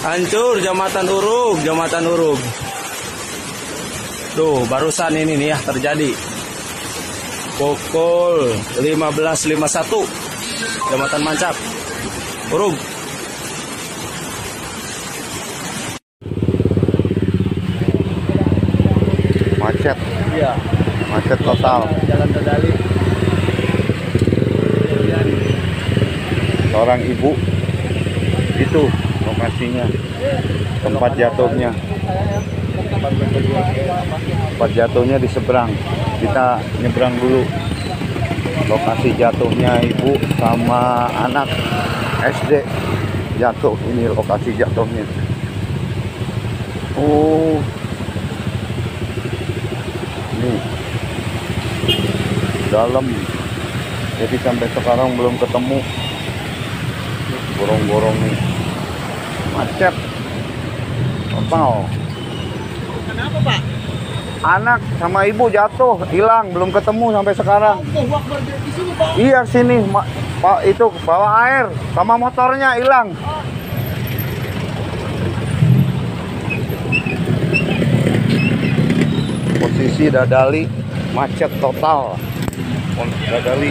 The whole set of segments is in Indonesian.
Hancur jembatan Urug, jembatan Urug. Tuh, barusan ini nih ya terjadi. Pukul 15.51. Jembatan Mancap, Urug. Macet. Iya. Macet total. Jalan Terdali. Seorang ibu itu lokasinya, tempat jatuhnya. Tempat jatuhnya di seberang. Kita nyebrang dulu. Lokasi jatuhnya ibu sama anak SD jatuh. Ini lokasi jatuhnya. Oh, ini dalam. Jadi sampai sekarang belum ketemu. Gorong-gorong nih, macet total. Kenapa, Pak? Anak sama ibu jatuh, hilang, belum ketemu sampai sekarang. Di sini, Pak. Iya sini, Pak, itu bawa air sama motornya hilang. Posisi Dadali macet total. Dadali.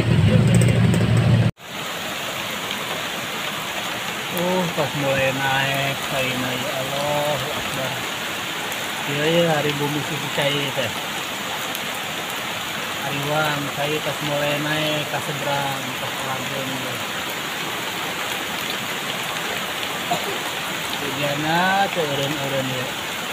Pas mulai naik kaina ya Allah Akbar. Ya hari bumi suci cair teh. Hariwan cair pas mulai naik ke seberang ke pelabuhan. Hujanna teu eureun-eureun ya.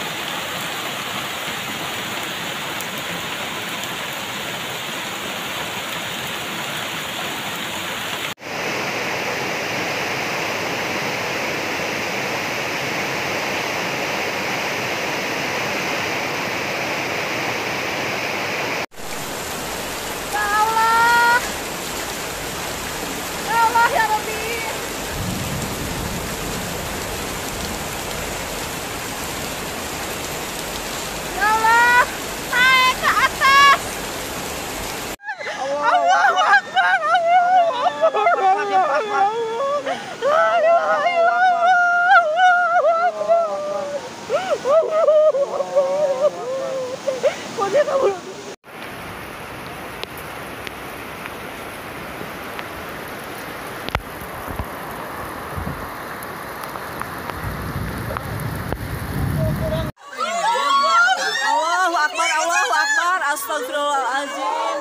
Astagfirullahaladzim.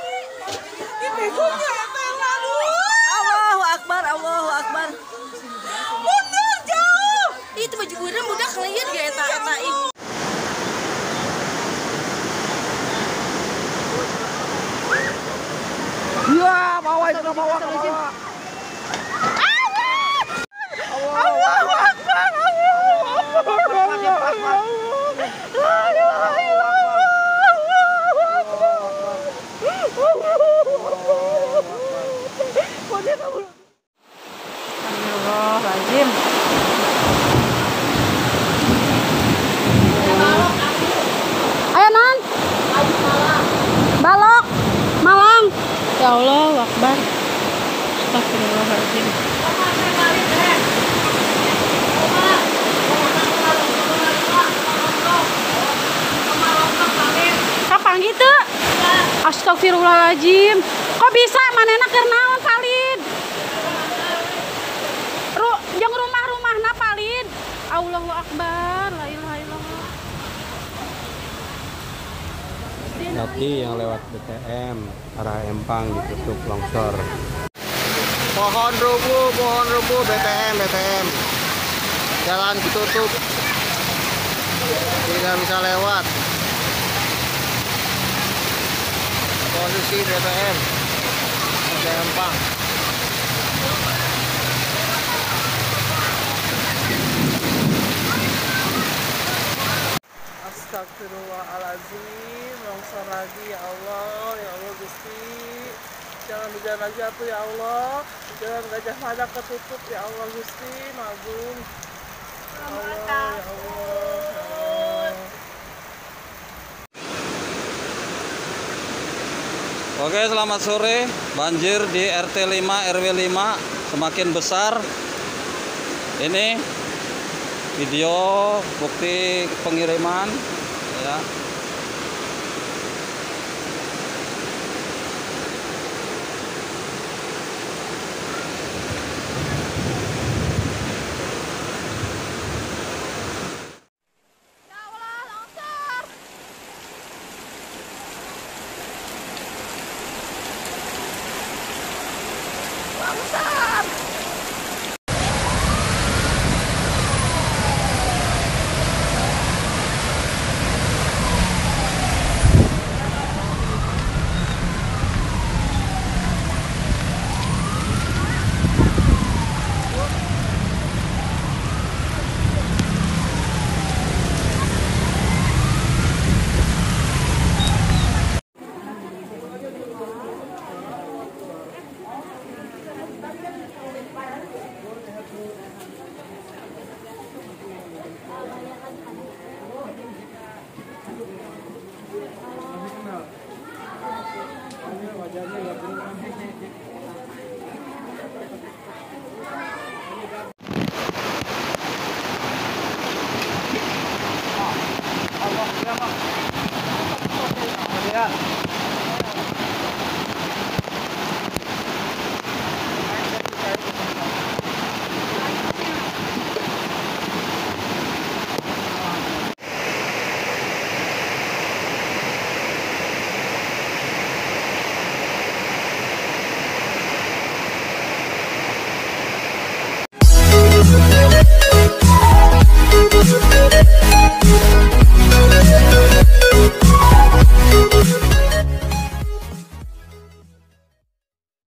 Allahu Akbar, Allahu Akbar. Mundur jauh. Itu baju budak budak ngeliat gak eta ibu. Iya, bawa itu bawa. Allahu Akbar, Allahu Akbar. Astagfirullahaladzim. Ayo non. Balok. Malang. Ya Allah, Akbar. Astagfirullahaladzim. Kapan gitu? Astagfirullahaladzim. Kok bisa manena keur naon Palid? Jeung rumah-rumahna Palid. Allahu Akbar, la ilaha illallah. Nanti yang lewat BTM arah Empang ditutup longsor. Pohon rubuh BTM. Jalan ditutup. Tidak bisa lewat. Posisi BTM Empang. Astagfirullahaladzim. Longsor lagi ya Allah Gusti. Jangan hujan lagi atuh ya Allah. Jalan Gajah Mada ketutup ya Allah Gusti. Magung. Allah ya Allah. Oke, selamat sore. Banjir di RT 5 RW 5 semakin besar. Ini video bukti pengiriman ya.